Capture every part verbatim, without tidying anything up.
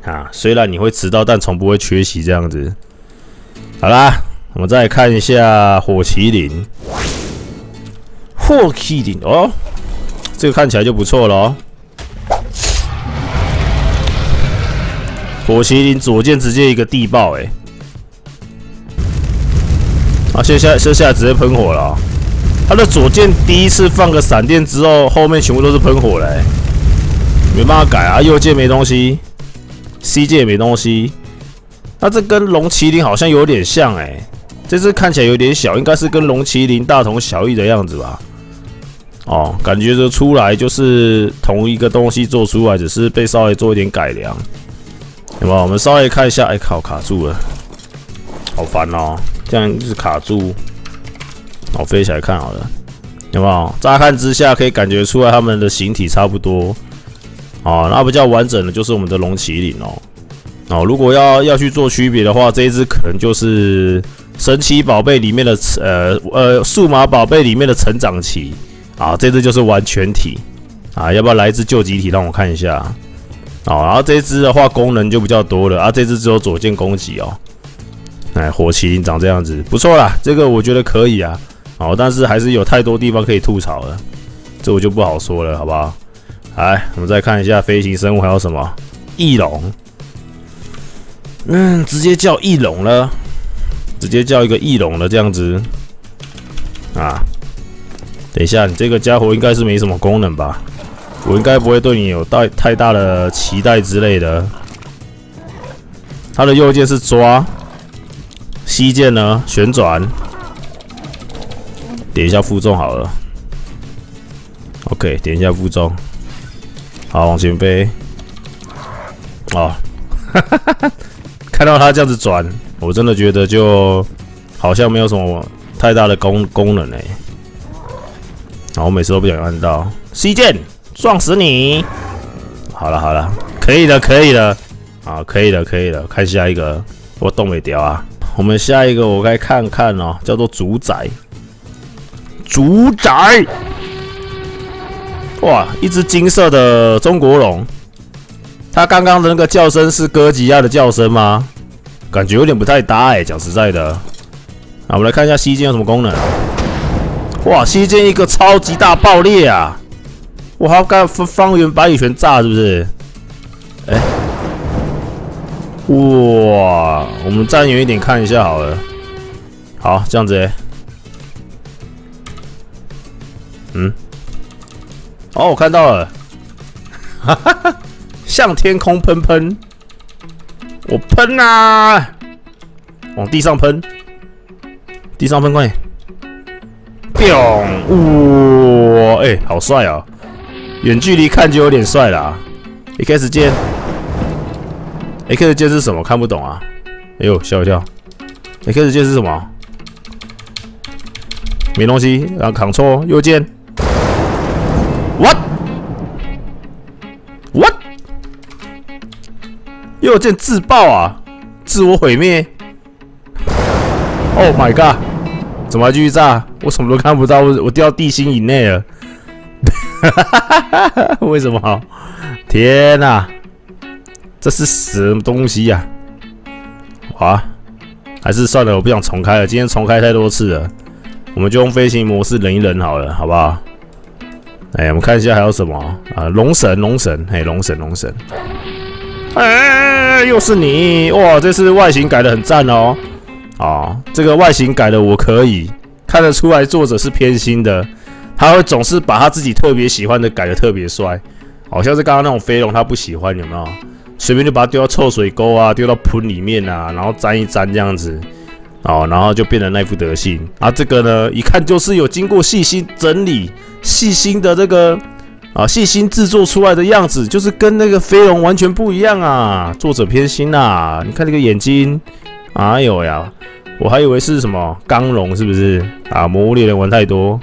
啊，虽然你会迟到，但从不会缺席这样子。好啦，我们再来看一下火麒麟。火麒麟哦，这个看起来就不错了哦。火麒麟左键直接一个地爆哎、欸，啊，接下来接下来直接喷火了、哦。他的左键第一次放个闪电之后，后面全部都是喷火嘞、欸，没办法改啊。右键没东西 ，C 键也没东西。那这跟龙麒麟好像有点像哎、欸，这只看起来有点小，应该是跟龙麒麟大同小异的样子吧？哦，感觉这出来就是同一个东西做出来，只是被稍微做一点改良。有没有？我们稍微看一下，哎、欸、靠，卡住了，好烦哦！这样就是卡住。我飞起来看好了，有没有？乍看之下可以感觉出来它们的形体差不多。哦，那比较完整的就是我们的龙麒麟哦。哦，如果要要去做区别的话，这一只可能就是神奇宝贝里面的呃呃数码宝贝里面的成长期啊，这只就是完全体啊。要不要来一只救急体让我看一下？哦，然后这一只的话功能就比较多了啊，这只只有左键攻击哦。哎，火麒麟长这样子不错啦，这个我觉得可以啊。哦，但是还是有太多地方可以吐槽了，这我就不好说了，好不好？来，我们再看一下飞行生物还有什么？翼龙，嗯，直接叫翼龙了，直接叫一个翼龙了，这样子啊。等一下，你这个家伙应该是没什么功能吧？我应该不会对你有太太大的期待之类的。它的右键是抓 ，C 键呢旋转。点一下负重好了 ，OK， 点一下负重，好，往前飞。哦，看到它这样子转，我真的觉得就好像没有什么太大的功功能哎、欸。好，我每次都不想按到 C 键，撞死你！好了好了，可以的可以的，啊，可以的可以的，看下一个，我动没掉啊。我们下一个我该看看哦，叫做主宰。主宰，哇！一只金色的中国龙，它刚刚的那个叫声是哥吉亚的叫声吗？感觉有点不太搭哎、欸，讲实在的。那我们来看一下 C 键有什么功能。哇 ，C 键一个超级大爆裂啊！哇，它刚方圆百里全炸是不是？哎、欸，哇！我们站远一点看一下好了。好，这样子哎、欸。嗯，哦，我看到了，哈哈哈，向天空喷喷，我喷啊，往地上喷，地上喷快点 ，biang， 哇，哎、欸，好帅啊！远距离看就有点帅啦。X 键 ，X 键是什么？看不懂啊！哎呦，吓我一跳 ！X 键是什么？没东西，然后 Ctrl 右键。What? What? 右键自爆啊！自我毁灭 ！Oh my god！ 怎么还继续炸？我什么都看不到，我我掉地心以内了。为什么？天哪、啊！这是什么东西呀、啊？哇！还是算了，我不想重开了。今天重开太多次了，我们就用飞行模式忍一忍好了，好不好？哎、欸，我们看一下还有什么啊？龙神，龙神，嘿，龙神，龙神。哎、欸，又是你哇！这次外形改的很赞哦。啊，这个外形改的我可以看得出来，作者是偏心的。他会总是把他自己特别喜欢的改的特别帅，好像是刚刚那种飞龙他不喜欢，有没有？随便就把它丢到臭水沟啊，丢到盆里面啊，然后沾一沾这样子。哦，然后就变成那副德性啊！这个呢，一看就是有经过细心整理、细心的这个啊，细心制作出来的样子，就是跟那个飞龙完全不一样啊！作者偏心啊！你看这个眼睛，哎呦呀，我还以为是什么钢龙，是不是啊？魔物猎人玩太多。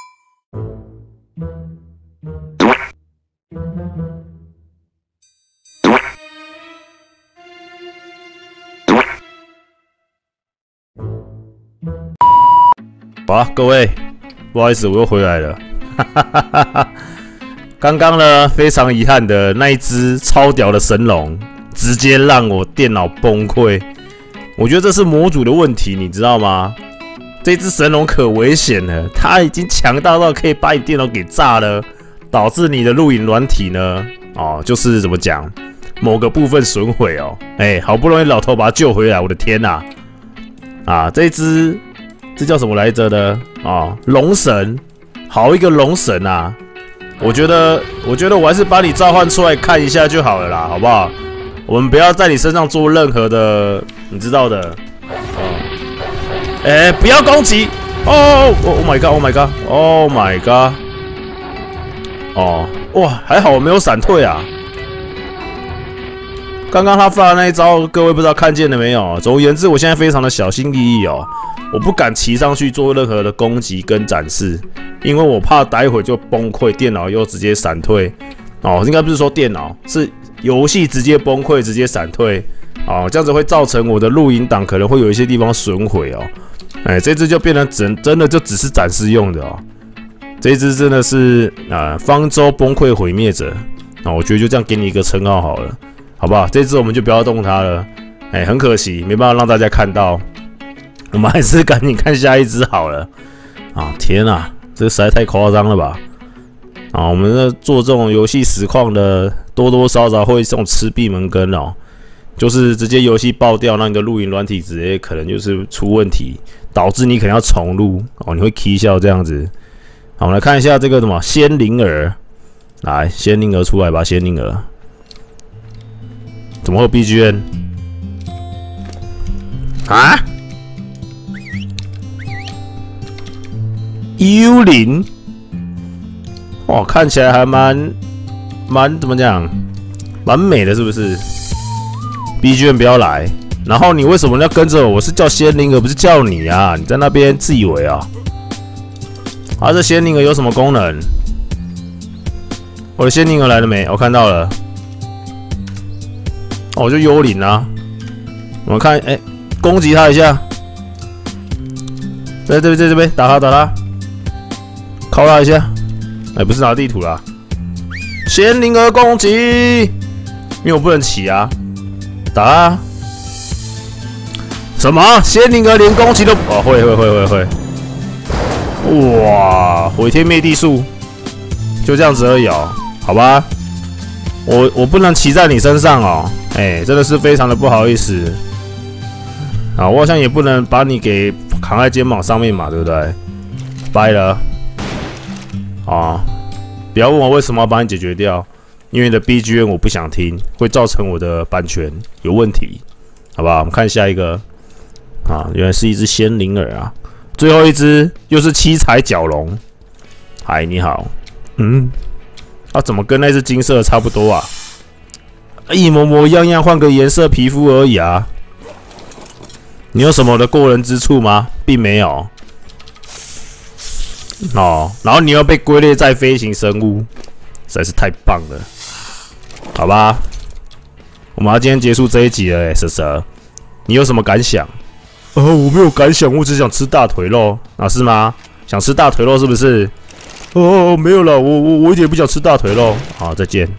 好啊，各位，不好意思，我又回来了。刚刚呢，非常遗憾的那一只超屌的神龙直接让我电脑崩溃。我觉得这是模组的问题，你知道吗？这只神龙可危险了，它已经强大到可以把你电脑给炸了，导致你的录影软体呢，哦，就是怎么讲，某个部分损毁哦。哎、欸，好不容易老头把它救回来，我的天哪、啊！啊，这只这叫什么来着的？啊，龙神，好一个龙神啊！我觉得，我觉得我还是把你召唤出来看一下就好了啦，好不好？我们不要在你身上做任何的，你知道的。哎、欸，不要攻击！哦 ，Oh my god！Oh my god！Oh my god！ 哦，哇，还好我没有闪退啊！刚刚他发的那一招，各位不知道看见了没有？总而言之，我现在非常的小心翼翼哦，我不敢骑上去做任何的攻击跟展示，因为我怕待会就崩溃，电脑又直接闪退。哦，应该不是说电脑，是游戏直接崩溃，直接闪退。哦，这样子会造成我的录影档可能会有一些地方损毁哦。哎，这只就变成真真的就只是展示用的哦。这只真的是啊、呃，方舟崩溃毁灭者啊、哦，我觉得就这样给你一个称号好了，好不好？这只我们就不要动它了。哎，很可惜，没办法让大家看到。我们还是赶紧看下一只好了。啊，天啊，这个实在太夸张了吧！啊，我们在做这种游戏实况的，多多少少会这种吃闭门羹哦。就是直接游戏爆掉，那个录影软体直接可能就是出问题，导致你可能要重录哦，你会 K 笑这样子。好，我们来看一下这个什么仙灵儿，来仙灵儿出来吧，仙灵儿。怎么会有 B G M 啊？幽灵，哇，看起来还蛮蛮怎么讲，蛮美的，是不是？B G M 不要来，然后你为什么要跟着我？我是叫仙灵儿，不是叫你啊！你在那边自以为啊？啊，这仙灵儿有什么功能？我的仙灵儿来了没？我看到了。哦，我就幽灵啊！我们看，哎、欸，攻击他一下，在这边，在这边打他，打他，敲他一下。哎、欸，不是拿地图啦，仙灵儿攻击，因为我不能骑啊。打啊！什么？仙灵儿连攻击都哦，会会会会会！哇，毁天灭地术，就这样子而已哦，好吧？我我不能骑在你身上哦，哎、欸，真的是非常的不好意思啊！我好像也不能把你给扛在肩膀上面嘛，对不对？掰了啊！不要问我为什么要把你解决掉。因为你的 B G M 我不想听，会造成我的版权有问题，好不好？我们看下一个啊，原来是一只仙灵儿啊，最后一只又是七彩角龙。嗨，你好，嗯，啊，怎么跟那只金色的差不多啊？一模模样样，换个颜色皮肤而已啊。你有什么的过人之处吗？并没有。哦，然后你又被归类在飞行生物，实在是太棒了。好吧，我们要今天结束这一集了、欸，蛇蛇，你有什么感想？呃，我没有感想，我只想吃大腿肉，啊，是吗？想吃大腿肉是不是？哦，没有了，我我我一点不想吃大腿肉。好，再见。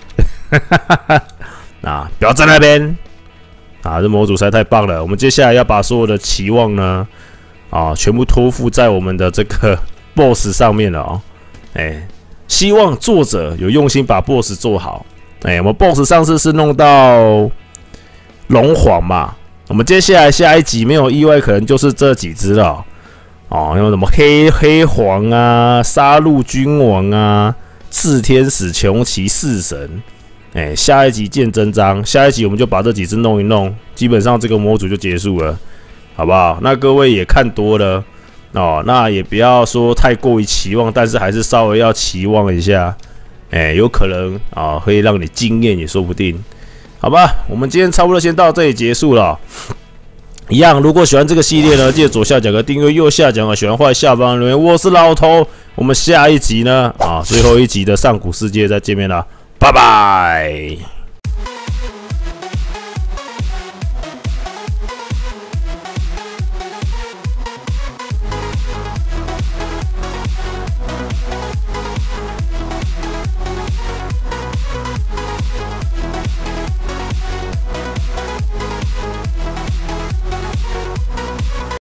啊，不要在那边！啊，这模组实在太棒了。我们接下来要把所有的期望呢，啊，全部托付在我们的这个 boss 上面了哦。哎、欸，希望作者有用心把 boss 做好。哎、欸，我们 boss 上次是弄到龙皇嘛，我们接下来下一集没有意外，可能就是这几只了。哦，有什么黑黑皇啊、杀戮君王啊、炽天使、穷奇四神。哎、欸，下一集见真章，下一集我们就把这几只弄一弄，基本上这个模组就结束了，好不好？那各位也看多了哦，那也不要说太过于期望，但是还是稍微要期望一下。哎、欸，有可能啊，会让你惊艳也说不定，好吧？我们今天差不多先到这里结束了。一样，如果喜欢这个系列呢，记得左下角个订阅，右下角个喜欢或者下方留言。我是老头，我们下一集呢啊，最后一集的上古世界再见面啦，拜拜。